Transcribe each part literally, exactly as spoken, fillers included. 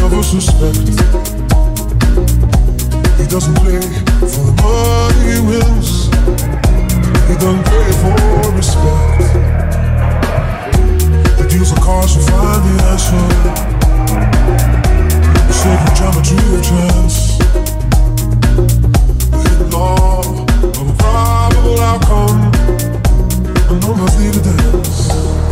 never suspect. He doesn't play for the money he wins. He doesn't play for respect. He deals the cards to find the answer. The sacred geometry of chance. The hidden law of a probable outcome. And no one's need to dance.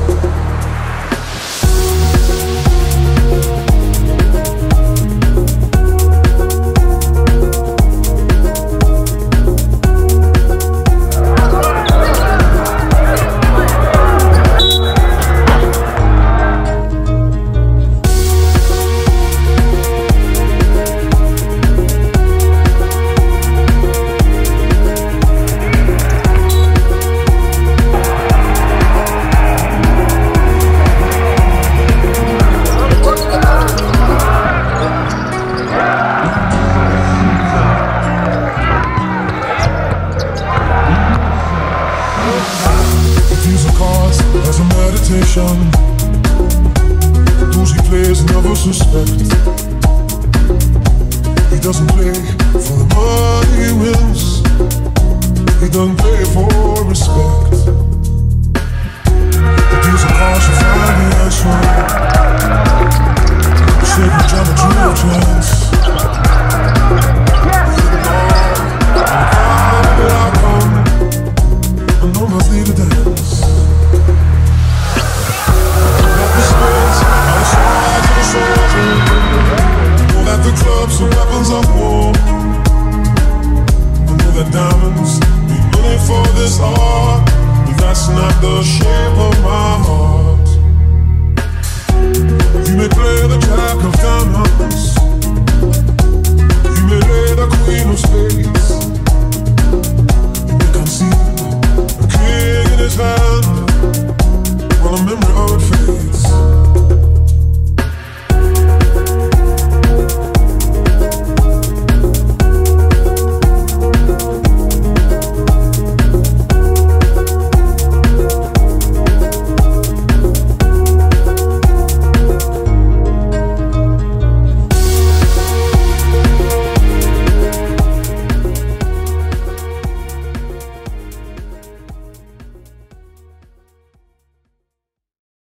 As a meditation, those he plays never suspect. He doesn't play for the money he wins. He doesn't play for respect. He deals a cards to find the answer.